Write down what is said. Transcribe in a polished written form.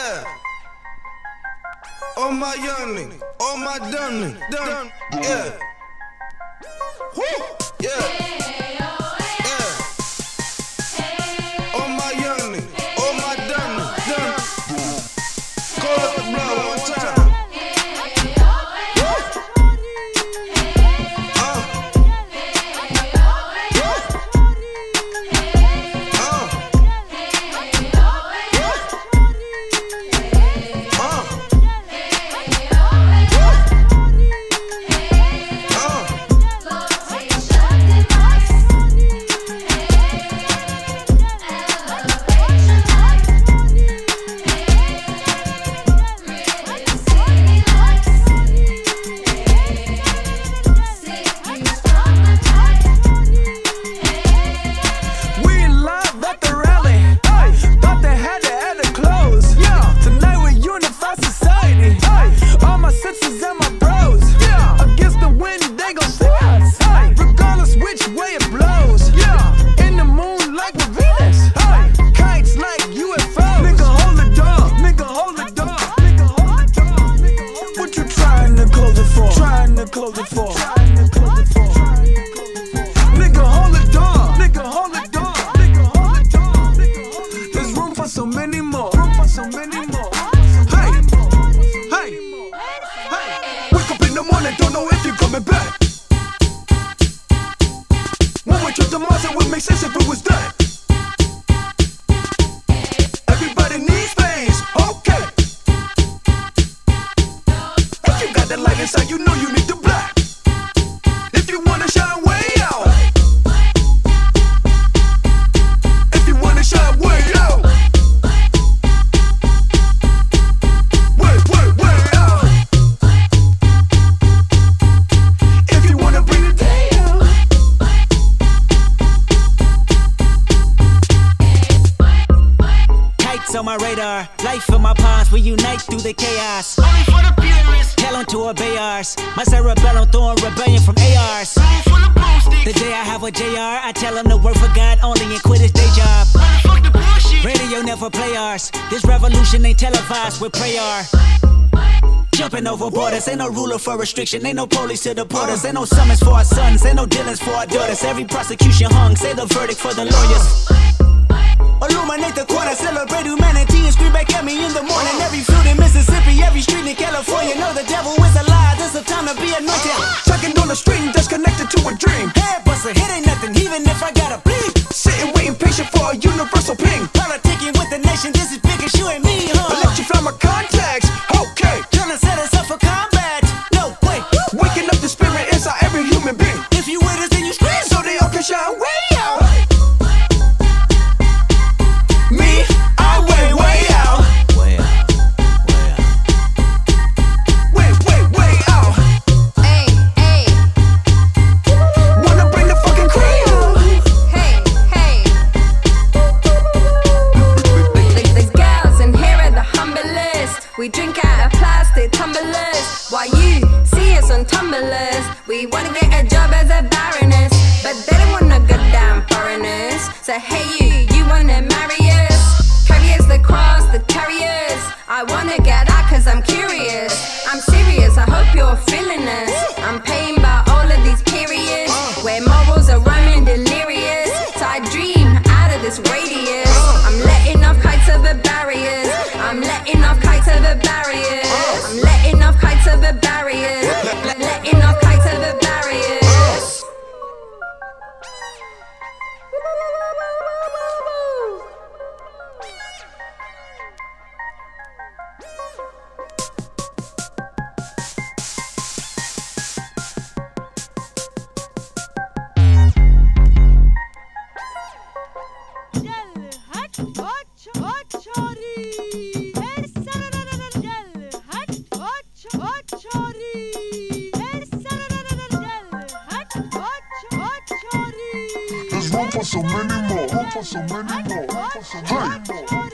Yeah. Oh my youngling, oh my dunning, done. Yeah. Woo. Yeah. Yeah. Oh my youngling, oh my dunning, done. Call up the blood one time. Close it for. Nigga, hold the door. Nigga, hold the door. Nigga, hold the door. There's room for so many more. Room for so many more. Hey, hey, hey. Wake up in the morning, don't know if you're coming back. One way trip to Mars, it would make sense if it was done. Everybody needs space. Okay. If you got that light inside, you know you need to black. If you wanna shine way out. If you wanna shine way out. Way out. If you wanna bring it down. Kites on my radar, life in my palms, we unite through the chaos. Only for the purists. Hell on to obey ours. My cerebellum throwing rebellion from ARs. Room full of broomsticks. The day I have a JR, I tell him to work for God only and quit his day job. Fuck the bullshit. Radio never play ours. This revolution ain't televised with prayer. Jumping over borders, ain't no ruler for restriction. Ain't no police to deport us. Ain't no summons for our sons, ain't no dealings for our daughters. Every prosecution hung, say the verdict for the lawyers. Illuminate the corner, celebrate humanity and scream back at me in the morning. Every field in Mississippi, every street in California. Know the devil is a lie, this is time to be anointed. Chucking on the string that's connected to a dream. Head buster, hit ain't nothing, even if I gotta bleed. Sitting waiting patient for a universal ping. Politicking with the nation, this is big as you and me, I huh? let you fly my contacts. Okay. Tryna set us up for combat. No, wait. Waking up the spirit inside every human being. If you with us, then you scream. So they all can shine way out. Me, I way out. Way out, way out. Way out. Hey, hey, Wanna bring the fucking cream. hey, hey. There's girls in here at the humblest. We drink out of plastic tumblers. While you see us on tumblers, we wanna get a job as a baroness. But they don't want no goddamn foreigners. So hey you wanna marry us? Carriers the cross, the carriers. I wanna get out cause I'm curious. I'm serious, I hope you're feeling us. I'm paying by all of these periods where morals are rhyming delirious. So I dream out of this radius. I'm letting off kites over barriers. I'm letting off kites over barriers. I'm letting off kites over barriers. Letting off kites over barriers. There's room for so many more. Room for so many more. Room for so many more.